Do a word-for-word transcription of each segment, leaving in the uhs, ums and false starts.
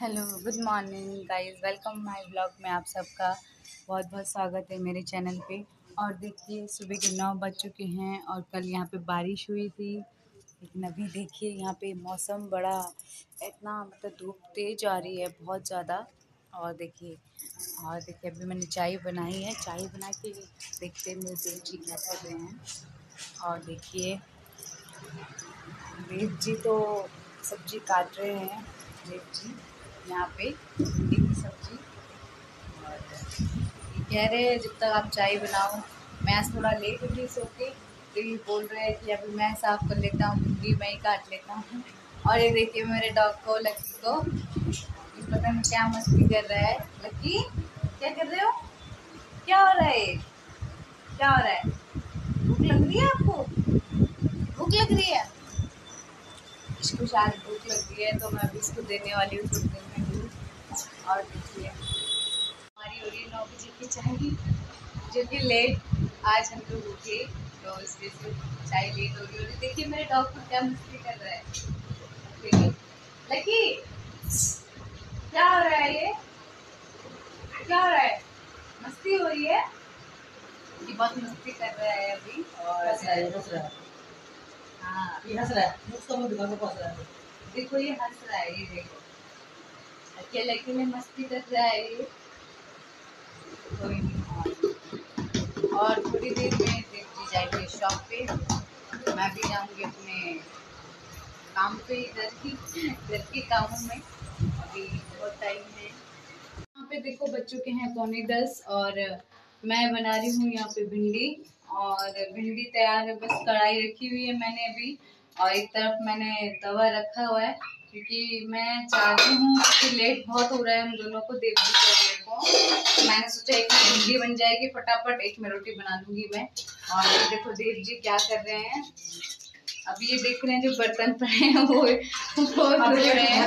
Hello, good morning guys, welcome my blog में आप सबका बहुत बहुत स्वागत है मेरे चैनल पे। और देखिए सुबह के नौ बज चुके हैं और कल यहाँ पे बारिश हुई थी, लेकिन अभी देखिए यहाँ पे मौसम बड़ा इतना मतलब धूप तेज आ रही है बहुत ज़्यादा। और देखिए और देखिए अभी मैंने चाय बनाई है, चाय बना के देखते हैं मेरे देव जी क्या कर रहे हैं। और देखिए देव जी तो सब्जी काट रहे हैं, देव जी यहाँ पे भिंडी की सब्जी। और ये कह रहे हैं जब तक आप चाय बनाओ, मैं आज थोड़ा लेट उठी सो के, तो ये बोल रहे हैं कि अभी मैं साफ़ कर लेता हूँ, भिंडी मैं ही काट लेता हूँ। और ये देखिए मेरे डॉग को, लक्की को, ये पता नहीं क्या मस्ती कर रहा है। लक्की क्या कर रहे हो, क्या हो रहा है, क्या हो रहा है? भूख लग रही है आपको, भूख लग रही है? इसको शायद भूख लग रही है, तो मैं अभी इसको देने वाली हूँ थोड़ी देर में दूध। और देखिए हमारी हो रही है नौ बजे की चाय, जो कि लेट आज हम लोग उठे, तो इस वजह से चाय लेट हो रही है। और देखिए मेरे डॉग को क्या मस्ती कर रहा है, देखिए लकी क्या हो रहा है, ये क्या हो रहा है, मस्ती हो रही है, ये बहुत मस्ती कर रहा है अभी। और हंस रहा है, हंस रहा है। हाँ ये हंस रहा है, मुझको मुझे दुकान पे हंस रहा है। देखो ये हंस रहा है, ये देखो अकेले अकेले मस्ती कर रहा है ये। कोई नहीं, और थोड़ी देर में देखती जाएगी शॉप पे, मैं भी जाऊंगी अपने काम पे, इधर की घर के कामों में। अभी बहुत टाइम है। यहाँ पे देखो बच्चों के हैं पौने दस, और मैं बना रही हूँ यहाँ पे भिंडी। और भिंडी तैयार है, बस कढ़ाई रखी हुई है मैंने अभी, और एक तरफ मैंने तवा रखा हुआ है, क्योंकि मैं चाहती हूँ कि लेट बहुत हो रहा है हम दोनों को, देव जी को को तो मैंने सोचा एक में भिंडी बन जाएगी फटाफट, एक में रोटी बना दूंगी मैं। और ये देखो देव जी क्या कर रहे हैं, अभी ये देख रहे हैं जो बर्तन पड़े हैं वो वो धो रहे हैं।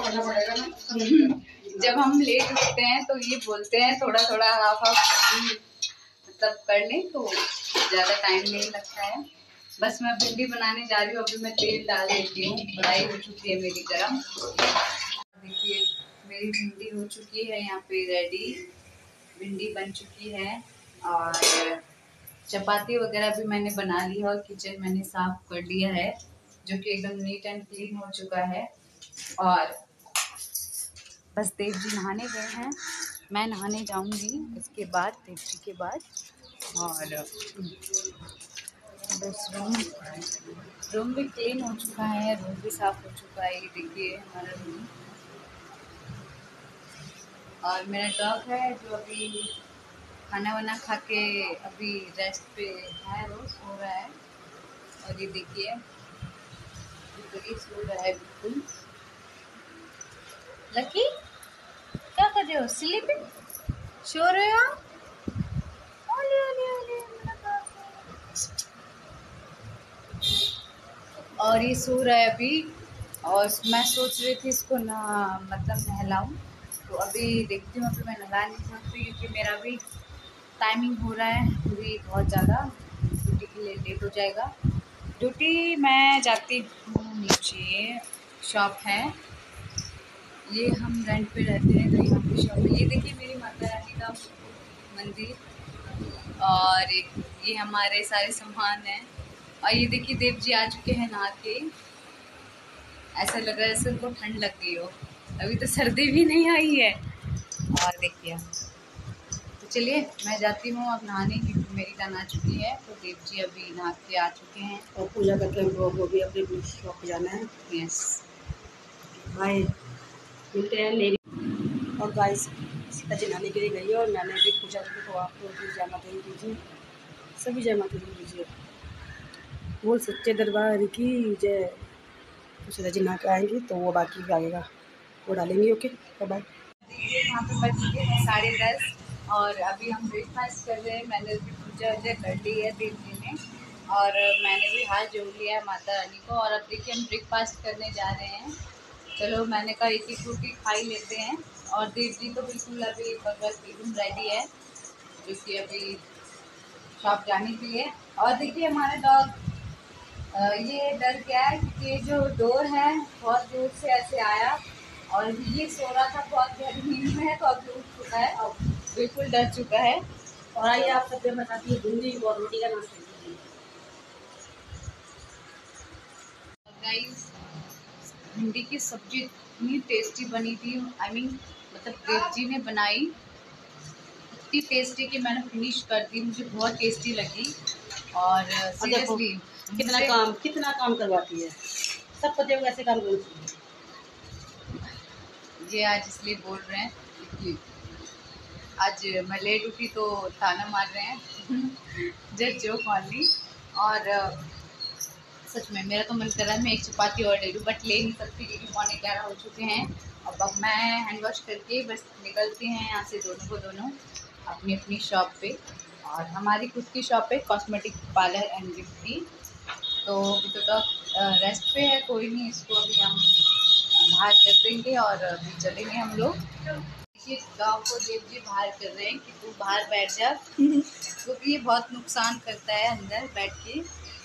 जब हम लेट उठते हैं तो ये बोलते हैं थोड़ा थोड़ा हाफ हाफ मतलब कर लें, तो ज़्यादा टाइम नहीं लगता है। बस मैं भिंडी बनाने जा रही हूँ, अभी मैं तेल डाल देती हूँ, कढ़ाई हो चुकी है मेरी गरम। देखिए मेरी भिंडी हो चुकी है यहाँ पे रेडी, भिंडी बन चुकी है। और चपाती वगैरह भी मैंने बना ली है, और किचन मैंने साफ कर लिया है, जो कि एकदम नीट एंड क्लीन हो चुका है। और बस देव जी नहाने गए हैं, मैं नहाने जाऊंगी इसके बाद, देव जी के बाद। और बस रूम रूम भी क्लीन हो चुका है, रूम भी साफ हो चुका है, ये देखिए हमारा रूम। और मेरा डॉग है जो अभी खाना वाना खा के अभी रेस्ट पे है, वो सो रहा है। और ये देखिए ये सो रहा है बिल्कुल। लकी क्या कर रहे हो, स्लीपिंग, सो रहे हो? ओले ओले ओले मेरा बाबू। और ये सो रहा है अभी, और मैं सोच रही थी इसको ना मतलब नहलाऊं, तो अभी देखती हूँ, अभी मैं नहला नहीं सकती क्योंकि मेरा भी टाइमिंग हो रहा है अभी बहुत ज़्यादा, ड्यूटी के लिए लेट हो जाएगा। ड्यूटी मैं जाती हूँ नीचे, शॉप है, ये हम रेंट पे रहते हैं तो यहाँ पे शॉप है। ये देखिए मेरी माता रानी का मंदिर, और ये हमारे सारे सामान हैं। और ये देखिए देव जी आ चुके हैं नहा के, ऐसा लग रहा है जैसे उनको ठंड लग गई हो, अभी तो सर्दी भी नहीं आई है। और देखिए तो चलिए मैं जाती हूँ अब नहाने, क्योंकि मेरी टर्न आ चुकी है, तो देव जी अभी नहा के आ चुके हैं। और पूजा करके हम लोगों को भी अपने अपनी शॉप पे जाना है। यस बाय, मिलते हैं मेरी। और गाइस सीता जी नहाने के लिए गई है और मैंने भी पूजा की, तो आप लोग भी जय माता दी दीजिए, सभी जय माता दी दीजिए। बोल सच्चे दरबार की जय। तो सीता जी नहा के आएंगी तो वो बाकी भी आएगा, वो डालेंगे। Okay bye. यहाँ पे बज चुके हैं साढ़े दस, और अभी हम ब्रेकफास्ट कर रहे हैं। मैंने भी पूजा वूजा कर ली है देव जी ने, और मैंने भी हाथ जोड़ लिया है माता रानी को। और अब देखिए हम ब्रेकफास्ट करने जा रहे हैं। चलो मैंने कहा एक एक रोटी खा ही लेते हैं। और देव जी तो बिल्कुल अभी बगल एकदम रेडी है, जो कि अभी शॉप जाने के लिए। और देखिए हमारा डॉग ये डर गया है, क्योंकि जो डोर है बहुत दूर से ऐसे आया, और ये सो रहा था बहुत गर्मी में, तो अभी उठ चुका है, अब बिल्कुल डर चुका है। और आइए आप सब बताती है भिंडी और रोटी का नाश्ता कीजिए। गाइस भिंडी की सब्जी इतनी टेस्टी बनी थी, आई I मीन mean, मतलब देव जी ने बनाई इतनी टेस्टी कि मैंने फिनिश कर दी, मुझे बहुत टेस्टी लगी। और सीरियसली कितना काम कितना काम करवाती है, सब पति को ऐसे काम करती है। ये आज इसलिए बोल रहे हैं कि आज मैं लेट उठी तो ताना मार रहे हैं जस्ट जोक ऑनली। और सच में मेरा तो मन कर रहा है मैं एक चपाती और ले लूँ, बट ले नहीं सकती क्योंकि पौने ग्यारह हो चुके हैं। अब अब मैं हैंड वॉश करके बस निकलते हैं यहाँ से दोनों को दोनों अपनी अपनी शॉप पे। और हमारी खुद की शॉप है कॉस्मेटिक पार्लर एंड ब्यूटी। तो अभी तो डॉग रेस्ट पे है, कोई नहीं, इसको अभी हम बाहर कर देंगे और अभी चलेंगे हम लोग। देखिए गाँव को देव जी बाहर कर रहे हैं कि तू बाहर बैठ जा क्योंकि ये बहुत नुकसान करता है अंदर बैठ के।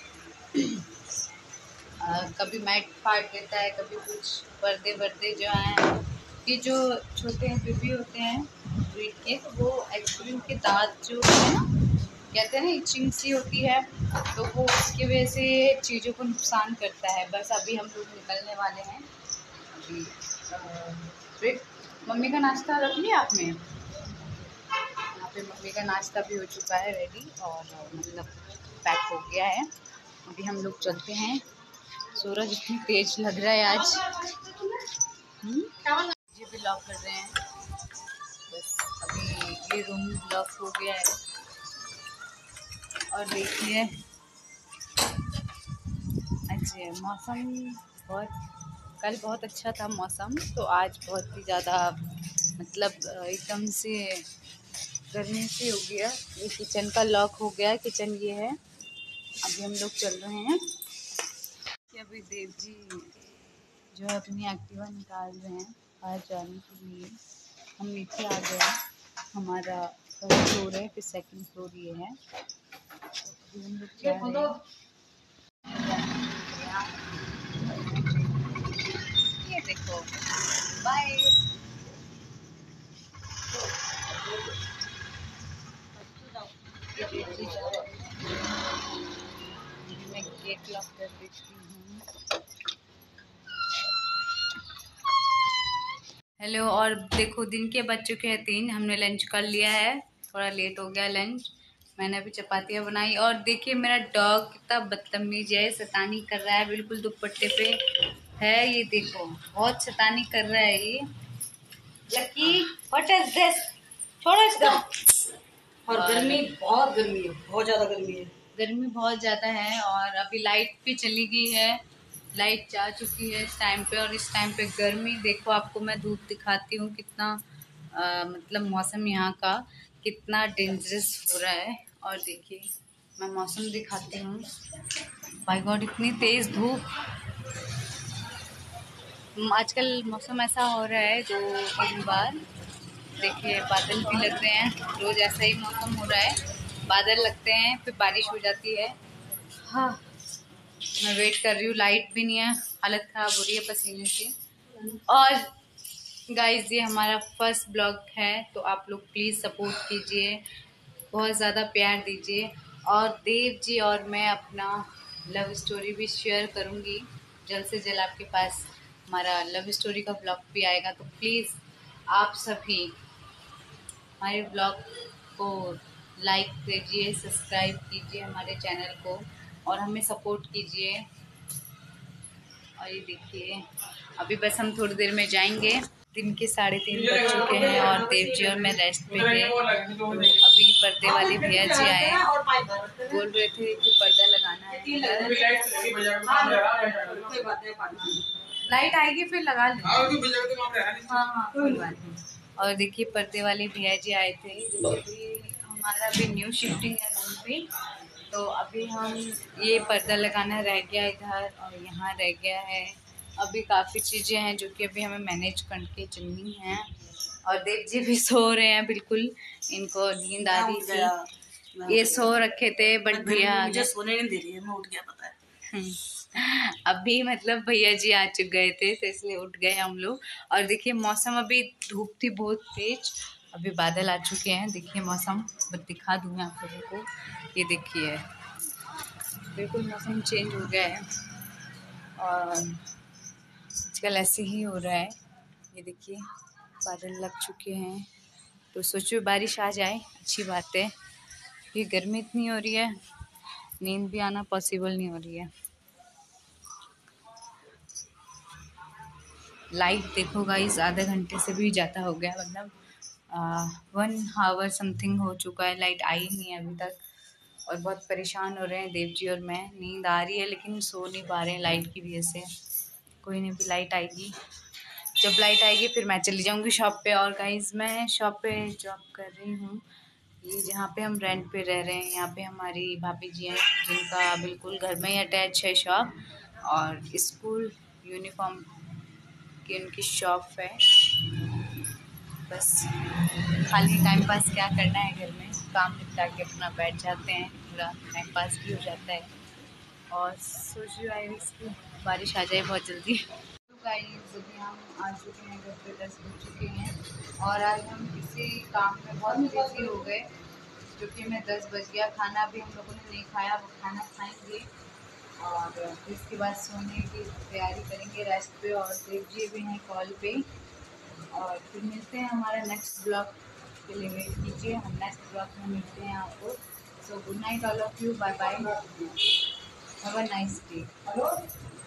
आ, कभी मैट फाड़ देता है, कभी कुछ पर्दे वर्दे जो हैं, ये जो छोटे हैं बेबी होते हैं ब्रीड के, तो वो एक्चुअली उनके दांत जो है ना, कहते हैं ना इचिंग सी होती है, तो वो उसकी वजह से चीज़ों को नुकसान करता है। बस अभी हम लोग निकलने वाले हैं। अभी फिर मम्मी का नाश्ता रख लिया आपने? यहाँ पे मम्मी का नाश्ता भी हो चुका है रेडी और मतलब पैक हो गया है। अभी हम लोग चलते हैं। सूरज इतनी तेज लग रहा है आज। ये भी लॉक कर रहे हैं, बस अभी ये रूम लॉक हो गया है। और देखिए अच्छा मौसम बहुत, कल बहुत अच्छा था मौसम, तो आज बहुत ही ज़्यादा मतलब एकदम से गर्मी से हो गया। ये किचन का लॉक हो गया, किचन ये है। अभी हम लोग चल रहे हैं कि अभी देव जी जो है अपनी एक्टिवा निकाल रहे हैं बाहर जाने के लिए। हम नीचे आ गए, हमारा फर्स्ट फ्लोर है, फिर सेकंड फ्लोर ये है। तो अभी हम लोग जा रहे हैं। ये देखो बाय। मैं गेट लॉक कर देती हूँ। हेलो, और देखो दिन के बज चुके हैं तीन, हमने लंच कर लिया है, थोड़ा लेट हो गया लंच। मैंने अभी चपातियाँ बनाई और देखिए मेरा डॉग कितना बदतमीज है, शैतानी कर रहा है, बिल्कुल दुपट्टे पे है। ये देखो बहुत शैतानी कर रहा है ये। लकी व्हाट इज दिस, छोड़ो इसको। और गर्मी बहुत गर्मी है, बहुत ज्यादा गर्मी है। गर्मी बहुत ज़्यादा है और अभी लाइट भी चली गई है, लाइट जा चुकी है इस टाइम पे। और इस टाइम पे गर्मी देखो, आपको मैं धूप दिखाती हूँ कितना आ, मतलब मौसम यहाँ का कितना डेंजरस हो रहा है। और देखिए मैं मौसम दिखाती हूँ, बाय गॉड इतनी तेज़ धूप। आजकल मौसम ऐसा हो रहा है दो तीन बार, देखिए बादल भी लग रहे हैं, रोज़ ऐसा ही मौसम हो रहा है, बादल लगते हैं फिर बारिश हो जाती है। हाँ मैं वेट कर रही हूँ, लाइट भी नहीं है, हालत ख़राब हो रही है पसीने से। और गाइस ये हमारा फर्स्ट ब्लॉग है, तो आप लोग प्लीज़ सपोर्ट कीजिए, बहुत ज़्यादा प्यार दीजिए। और देव जी और मैं अपना लव स्टोरी भी शेयर करूँगी जल्द से जल्द आपके पास। हमारा लव स्टोरी का ब्लॉग भी आएगा, तो प्लीज़ आप सभी हमारे ब्लॉग को लाइक कीजिए, सब्सक्राइब कीजिए हमारे चैनल को और हमें सपोर्ट कीजिए। और ये देखिए अभी बस हम थोड़ी देर में जाएंगे, दिन के साढ़े तीन बज चुके हैं और देव जी और मैं रेस्ट पे थे। तो अभी पर्दे वाले भैया जी आए, बोल रहे थे कि पर्दा लगाना है, लाइट आएगी फिर लगा लेंगे। हाँ हाँ कोई बात नहीं। और देखिए पर्दे वाले भैया जी आए थे, क्योंकि हमारा भी न्यू शिफ्टिंग है रूम पे, तो अभी हम ये पर्दा लगाना रह गया इधर और यहाँ रह गया है। अभी काफ़ी चीज़ें हैं जो कि अभी हमें मैनेज करके चलनी हैं। और देव जी भी सो रहे हैं, बिल्कुल इनको नींद आ रही थी, ये सो रखे थे बट भैया मुझे सोने नहीं दे रही है, मैं उठ गया पता है। अभी मतलब भैया जी आ चुक गए थे तो इसलिए उठ गए हम लोग। और देखिए मौसम, अभी धूप थी बहुत तेज, अभी बादल आ चुके हैं। देखिए मौसम बस दिखा दूँ मैं आप लोगों को, ये देखिए बिल्कुल मौसम चेंज हो गया है और आजकल ऐसे ही हो रहा है। ये देखिए बादल लग चुके हैं तो सोचो बारिश आ जाए, अच्छी बात है। ये गर्मी इतनी हो रही है, नींद भी आना पॉसिबल नहीं हो रही है। लाइट देखो गाइस आधे घंटे से भी ज़्यादा हो गया, मतलब वन हावर समथिंग हो चुका है, लाइट आई नहीं है अभी तक। और बहुत परेशान हो रहे हैं देव जी और मैं। नींद आ रही है लेकिन सो नहीं पा रहे हैं लाइट की वजह से। कोई नहीं, भी लाइट आएगी, जब लाइट आएगी फिर मैं चली जाऊंगी शॉप पे। और गाइस मैं शॉप पे जॉब कर रही हूँ, ये जहाँ पे हम रेंट पे रह रहे हैं, यहाँ पे हमारी भाभी जी हैं जिनका बिल्कुल घर में ही अटैच है शॉप, और स्कूल यूनिफॉर्म की उनकी शॉप है। बस खाली टाइम पास क्या करना है, घर में काम निपटा के अपना बैठ जाते हैं, थोड़ा टाइम पास भी हो जाता है। और सोच रही हूँ इसकी बारिश आ जाए बहुत जल्दी। तो गाइस अभी हम आ चुके हैं घर पे, दस बज चुके हैं और आज हम किसी काम में बहुत बिजी हो गए क्योंकि मैं दस बज गया। खाना भी हम लोगों ने नहीं खाया, वो खाना खाएंगे और फिर इसके बाद सोने की तैयारी करेंगे रेस्ट पे। और देव जी भी हैं कॉल पे। और फिर मिलते हैं हमारा नेक्स्ट ब्लॉग के लिए, वेट कीजिए, हम नेक्स्ट ब्लॉग में मिलते हैं आपको। So good night all of you, bye bye, have a nice day.